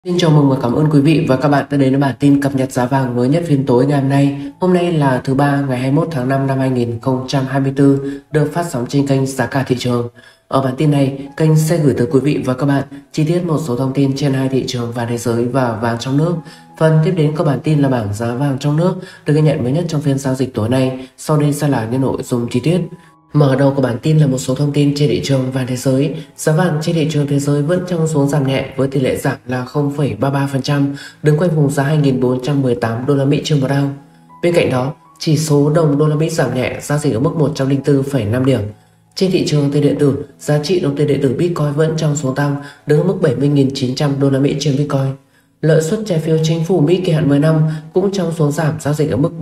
Xin chào mừng và cảm ơn quý vị và các bạn đã đến với bản tin cập nhật giá vàng mới nhất phiên tối ngày hôm nay. Hôm nay là thứ ba ngày 21 tháng 5 năm 2024, được phát sóng trên kênh Giá cả thị trường. Ở bản tin này, kênh sẽ gửi tới quý vị và các bạn chi tiết một số thông tin trên hai thị trường vàng thế giới và vàng trong nước. Phần tiếp đến của bản tin là bảng giá vàng trong nước được ghi nhận mới nhất trong phiên giao dịch tối nay. Sau đây sẽ là những nội dung chi tiết. Mở đầu của bản tin là một số thông tin trên thị trường vàng thế giới. Giá vàng trên thị trường thế giới vẫn trong xuống giảm nhẹ với tỷ lệ giảm là 0,33%, đứng quanh vùng giá 2.418 đô la Mỹ trên một ounce. Bên cạnh đó, chỉ số đồng đô la Mỹ giảm nhẹ, giao dịch ở mức 104,5 điểm. Trên thị trường tiền điện tử, giá trị đồng tiền điện tử Bitcoin vẫn trong xuống tăng, đứng ở mức 70.900 đô la Mỹ trên Bitcoin. Lợi suất trái phiếu chính phủ Mỹ kỳ hạn 10 năm cũng trong xuống giảm, giao dịch ở mức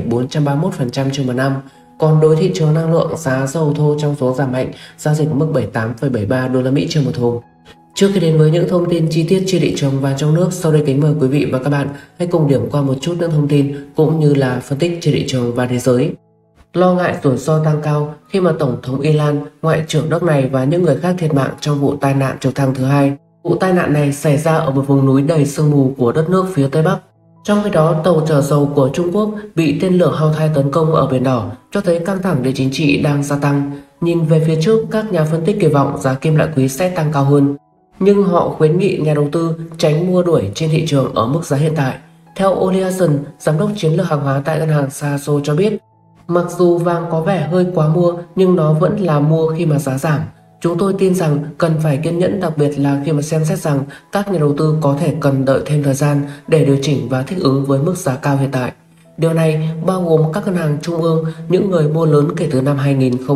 4,431% trên một năm. Còn đối thị trường năng lượng, giá dầu thô trong số giảm mạnh, giao dịch ở mức 78,73 đô la Mỹ trên một thùng. Trước khi đến với những thông tin chi tiết trên thị trường vàng trong nước, sau đây kính mời quý vị và các bạn hãy cùng điểm qua một chút những thông tin cũng như là phân tích trên thị trường vàng thế giới. Lo ngại rủi ro tăng cao khi mà Tổng thống Iran, Ngoại trưởng nước này và những người khác thiệt mạng trong vụ tai nạn trực thăng thứ hai. Vụ tai nạn này xảy ra ở một vùng núi đầy sương mù của đất nước phía Tây Bắc. Trong khi đó, tàu chở dầu của Trung Quốc bị tên lửa Houthi tấn công ở Biển Đỏ, cho thấy căng thẳng địa chính trị đang gia tăng. Nhìn về phía trước, các nhà phân tích kỳ vọng giá kim loại quý sẽ tăng cao hơn, nhưng họ khuyến nghị nhà đầu tư tránh mua đuổi trên thị trường ở mức giá hiện tại. Theo Oliason, giám đốc chiến lược hàng hóa tại ngân hàng Saso cho biết, mặc dù vàng có vẻ hơi quá mua nhưng nó vẫn là mua khi mà giá giảm. Chúng tôi tin rằng cần phải kiên nhẫn, đặc biệt là khi mà xem xét rằng các nhà đầu tư có thể cần đợi thêm thời gian để điều chỉnh và thích ứng với mức giá cao hiện tại. Điều này bao gồm các ngân hàng trung ương, những người mua lớn kể từ năm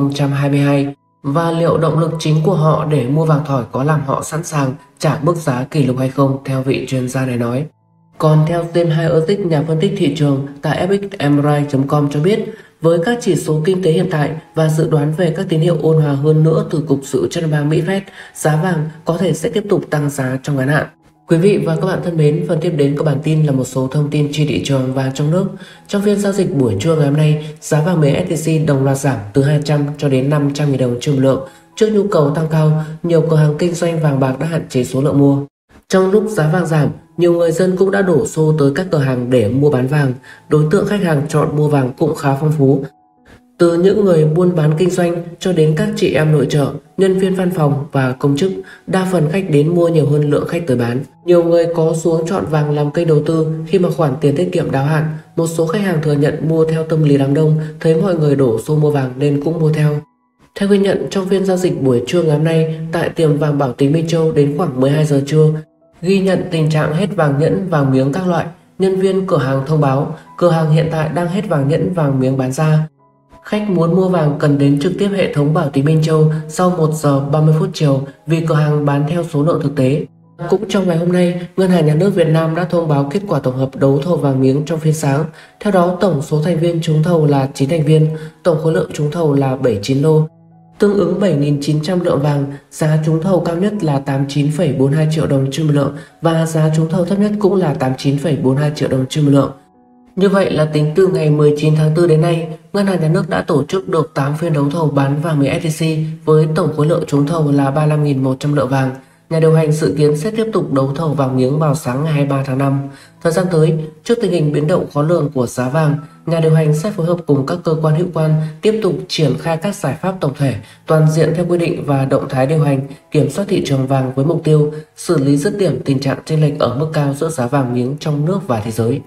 2022, và liệu động lực chính của họ để mua vàng thỏi có làm họ sẵn sàng trả mức giá kỷ lục hay không, theo vị chuyên gia này nói. Còn theo James Hayerdick, nhà phân tích thị trường tại fxmri.com cho biết, với các chỉ số kinh tế hiện tại và dự đoán về các tín hiệu ôn hòa hơn nữa từ Cục Dự trữ Liên bang Mỹ Fed, giá vàng có thể sẽ tiếp tục tăng giá trong ngắn hạn. Quý vị và các bạn thân mến, phần tiếp đến của bản tin là một số thông tin trên thị trường vàng trong nước. Trong phiên giao dịch buổi trưa ngày hôm nay, giá vàng miếng SJC đồng loạt giảm từ 200 cho đến 500.000 đồng trên một lượng. Trước nhu cầu tăng cao, nhiều cửa hàng kinh doanh vàng bạc đã hạn chế số lượng mua. Trong lúc giá vàng giảm, nhiều người dân cũng đã đổ xô tới các cửa hàng để mua bán vàng. Đối tượng khách hàng chọn mua vàng cũng khá phong phú. Từ những người buôn bán kinh doanh cho đến các chị em nội trợ, nhân viên văn phòng và công chức, đa phần khách đến mua nhiều hơn lượng khách tới bán. Nhiều người có xuống chọn vàng làm kênh đầu tư khi mà khoản tiền tiết kiệm đáo hạn. Một số khách hàng thừa nhận mua theo tâm lý đám đông, thấy mọi người đổ xô mua vàng nên cũng mua theo. Theo ghi nhận trong phiên giao dịch buổi trưa ngày hôm nay tại tiệm vàng Bảo Tín Minh Châu đến khoảng 12 giờ trưa, ghi nhận tình trạng hết vàng nhẫn, vàng miếng các loại. Nhân viên cửa hàng thông báo cửa hàng hiện tại đang hết vàng nhẫn, vàng miếng bán ra. Khách muốn mua vàng cần đến trực tiếp hệ thống Bảo Tín Minh Châu sau 1 giờ 30 phút chiều vì cửa hàng bán theo số lượng thực tế. Cũng trong ngày hôm nay, Ngân hàng Nhà nước Việt Nam đã thông báo kết quả tổng hợp đấu thầu vàng miếng trong phiên sáng. Theo đó, tổng số thành viên trúng thầu là 9 thành viên, tổng khối lượng trúng thầu là 79 lô, tương ứng 7.900 lượng vàng. Giá trúng thầu cao nhất là 89,42 triệu đồng trên một lượng và giá trúng thầu thấp nhất cũng là 89,42 triệu đồng trên một lượng. Như vậy là tính từ ngày 19 tháng 4 đến nay, Ngân hàng Nhà nước đã tổ chức được 8 phiên đấu thầu bán vàng miếng SJC với tổng khối lượng trúng thầu là 35.100 lượng vàng. Nhà điều hành dự kiến sẽ tiếp tục đấu thầu vàng miếng vào sáng ngày 23 tháng 5. Thời gian tới, trước tình hình biến động khó lường của giá vàng, nhà điều hành sẽ phối hợp cùng các cơ quan hữu quan tiếp tục triển khai các giải pháp tổng thể, toàn diện theo quy định và động thái điều hành, kiểm soát thị trường vàng với mục tiêu xử lý dứt điểm tình trạng chênh lệch ở mức cao giữa giá vàng miếng trong nước và thế giới.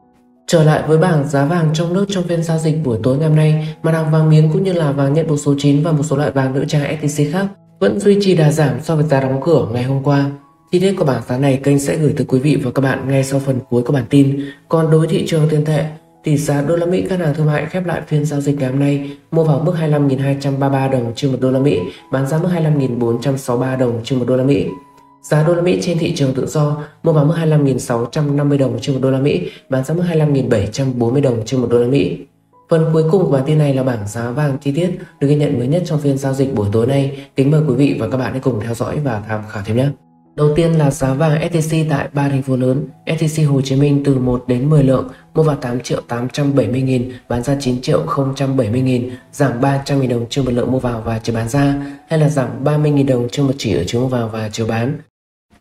Trở lại với bảng giá vàng trong nước trong phiên giao dịch buổi tối ngày hôm nay, mặt hàng vàng miếng cũng như là vàng nhẫn số 9 và một số loại vàng nữ trang SJC khác vẫn duy trì đà giảm so với giá đóng cửa ngày hôm qua. Chi tiết của bảng giá này kênh sẽ gửi tới quý vị và các bạn ngay sau phần cuối của bản tin. Còn đối thị trường tiền tệ, tỷ giá đô la Mỹ ngân hàng thương mại khép lại phiên giao dịch ngày hôm nay mua vào mức 25.233 đồng trên một đô la Mỹ, bán ra mức 25.463 đồng trên một đô la Mỹ. Giá đô la Mỹ trên thị trường tự do mua vào mức 25.650 đồng trên một đô la Mỹ, bán ra mức 25.740 đồng trên một đô la Mỹ. Phần cuối cùng của bản tin này là bảng giá vàng chi tiết được ghi nhận mới nhất trong phiên giao dịch buổi tối nay. Kính mời quý vị và các bạn hãy cùng theo dõi và tham khảo thêm nhé. Đầu tiên là giá vàng SJC tại 3 thành phố lớn. SJC Hồ Chí Minh từ 1 đến 10 lượng mua vào 8.870.000, bán ra 9.070.000, giảm 300.000 đồng trên một lượng mua vào và chiều bán ra, hay là giảm 30.000 đồng trên một chỉ ở chiều mua vào và chiều bán.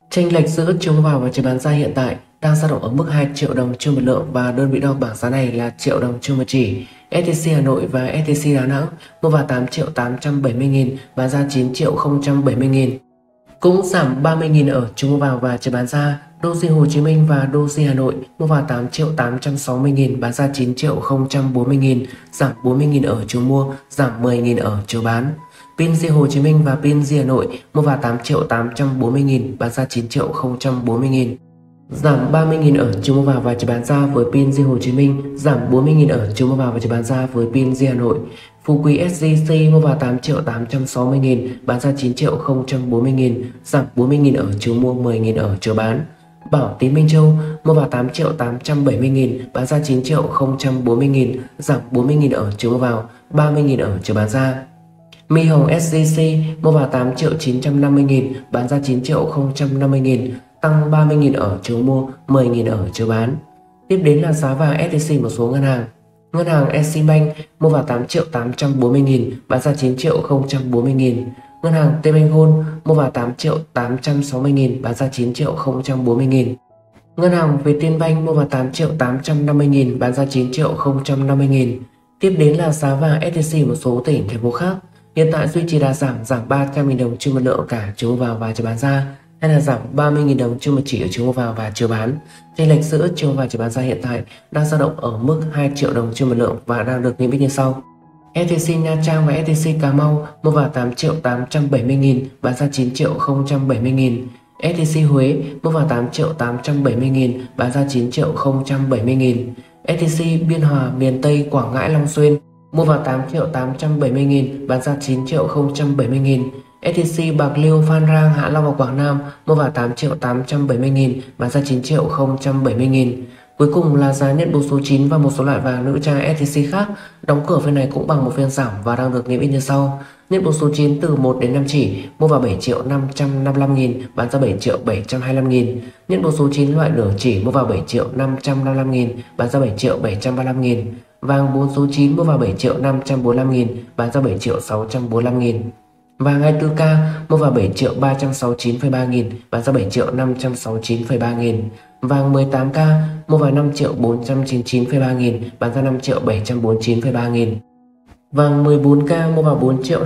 Chênh lệch giữa chiều mua vào và chiều bán ra hiện tại đang dao động ở mức 2 triệu đồng trên một lượng và đơn vị đo bảng giá này là triệu đồng trên một chỉ. SJC Hà Nội và SJC Đà Nẵng mua vào 8 triệu 870 nghìn, bán ra 9 triệu 070 nghìn. Cũng giảm 30 nghìn ở chiều mua vào và chiều bán ra. Doji Hồ Chí Minh và Doji Hà Nội mua vào 8 triệu 860 nghìn, bán ra 9 triệu 040 nghìn, giảm 40 nghìn ở chiều mua, giảm 10 nghìn ở chiều bán. PING Hồ Chí Minh và PING Hà Nội mua vào 8 triệu 840 nghìn, bán ra 9 triệu 040 nghìn. Giảm 30 nghìn ở chiều mua vào và chiều bán ra với PING Hồ Chí Minh, giảm 40 nghìn ở chiều mua vào và chiều bán ra với PING Hà Nội. Phú Quý SJC mua vào 8 triệu 860 nghìn, bán ra 9 triệu 040 nghìn, giảm 40 nghìn ở chiều mua, 10 nghìn ở chiều bán. Bảo Tín Minh Châu mua vào 8 triệu 870 nghìn, bán ra 9 triệu 040 nghìn, giảm 40 nghìn ở chiều mua vào, 30 nghìn ở chiều bán ra. My Hồng SJC mua vào 8 triệu 950 nghìn, bán ra 9 triệu 050 nghìn, tăng 30 nghìn ở chiều mua, 10 nghìn ở chiều bán. Tiếp đến là giá vàng SJC một số ngân hàng. Ngân hàng Eximbank mua vào 8 triệu 840 nghìn, bán ra 9 triệu 040 nghìn. Ngân hàng T-Bank Gold mua vào 8 triệu 860 nghìn, bán ra 9 triệu 040 nghìn. Ngân hàng Vietinbank mua vào 8 triệu 850 nghìn, bán ra 9 triệu 050 nghìn. Tiếp đến là giá vàng SJC một số tỉnh thành phố khác. Hiện tại duy trì đà giảm 300.000 đồng trên một lượng cả chiều mua vào và chiều bán ra, hay là giảm 30.000 đồng trên một chỉ ở chiều mua vào và chiều bán. Chênh lệch giữa chiều và chiều bán ra hiện tại đang dao động ở mức 2 triệu đồng trên một lượng và đang được niêm yết như sau. SJC Nha Trang và SJC Cà Mau mua vào 8 triệu 870 nghìn, bán ra 9 triệu 070 nghìn. SJC Huế mua vào 8 triệu 870 nghìn, bán ra 9 triệu 070 nghìn. SJC Biên Hòa, miền Tây, Quảng Ngãi, Long Xuyên mua vào 8 triệu 870 nghìn, bán ra 9 triệu 070 nghìn. SJC Bạc Liêu, Phan Rang, Hạ Long và Quảng Nam mua vào 8 triệu 870 nghìn, bán ra 9 triệu 070 nghìn. Cuối cùng là giá nhận bầu số 9 và một số loại vàng nữ trang SJC khác đóng cửa phiên này cũng bằng một phiên giảm và đang được niêm yết như sau. Nhận bầu số 9 từ 1 đến 5 chỉ mua vào 7 triệu 555 nghìn, bán ra 7 triệu 725 nghìn. Nhận bầu số 9 loại nửa chỉ mua vào 7 triệu 555 nghìn, bán ra 7 triệu 735 nghìn. Vàng 4 số 9 mua vào 7 triệu 545 nghìn, bán ra 7 triệu 645 nghìn. Vàng 24K mua vào 7 triệu 369,3 nghìn, bán ra 7 triệu 569,3 nghìn. Vàng 18K mua vào 5 triệu 499,3 nghìn, bán ra 5 triệu 749,3 nghìn. Vàng 14K mua vào 4 triệu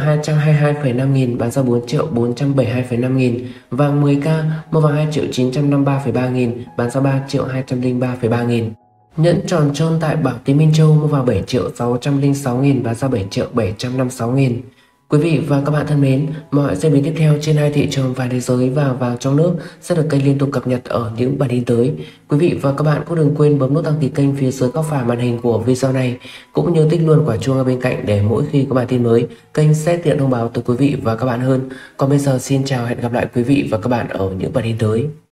222,5 nghìn, bán ra 4 triệu 472,5 nghìn. Vàng 10K mua vào 2 triệu 953,3 nghìn, bán ra 3 triệu 203,3 nghìn. Nhẫn tròn trơn tại Bảo Tín Minh Châu mua vào 7 triệu 606 nghìn, bán ra 7 triệu 756 nghìn. Quý vị và các bạn thân mến, mọi diễn biến tiếp theo trên hai thị trường vàng thế giới và vàng trong nước sẽ được kênh liên tục cập nhật ở những bản tin tới. Quý vị và các bạn cũng đừng quên bấm nút đăng ký kênh phía dưới góc phải màn hình của video này, cũng như tích luôn quả chuông ở bên cạnh để mỗi khi có bản tin mới, kênh sẽ tiện thông báo tới quý vị và các bạn hơn. Còn bây giờ xin chào, hẹn gặp lại quý vị và các bạn ở những bản tin tới.